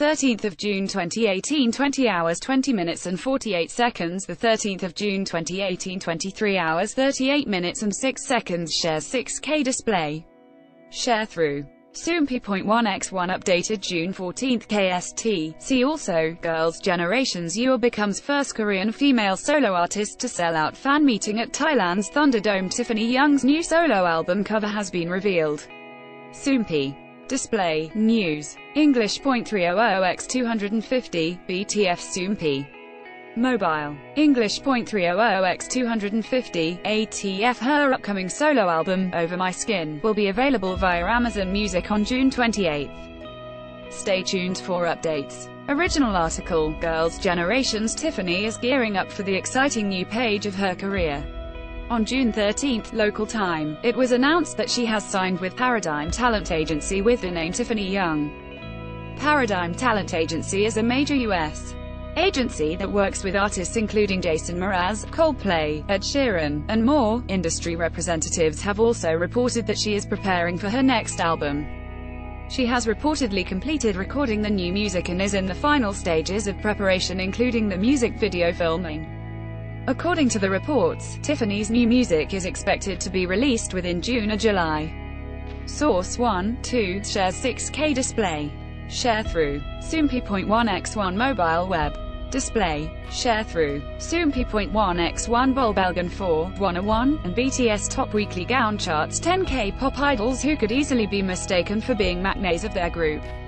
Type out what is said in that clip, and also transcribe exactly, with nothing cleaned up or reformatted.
thirteenth of June twenty eighteen, twenty hours twenty minutes and forty-eight seconds. The thirteenth of June twenty eighteen, twenty-three hours thirty-eight minutes and six seconds. Share six K display. Share through. Soompi point one by one updated June fourteenth K S T. See also, Girls' Generation's Yeo becomes first Korean female solo artist to sell out fan meeting at Thailand's Thunderdome. Tiffany Young's new solo album cover has been revealed. Soompi. Display. News. English three hundred by two fifty, B T F Soompi. Mobile. English three hundred by two fifty, A T F. Her upcoming solo album, Over My Skin, will be available via Amazon Music on June twenty-eighth. Stay tuned for updates. Original article, Girls' Generation's Tiffany is gearing up for the exciting new page of her career. On June thirteenth, local time, it was announced that she has signed with Paradigm Talent Agency with the name Tiffany Young. Paradigm Talent Agency is a major U S agency that works with artists including Jason Mraz, Coldplay, Ed Sheeran, and more. Industry representatives have also reported that she is preparing for her next album. She has reportedly completed recording the new music and is in the final stages of preparation, including the music video filming. According to the reports, Tiffany's new music is expected to be released within June or July. Source one, two, Share six K display. Share through. Soompi point one by one mobile web. Display. Share through. Soompi point one by one Bolbelgan four, one oh one, and B T S top weekly Gaon charts ten K pop idols who could easily be mistaken for being maknaes of their group.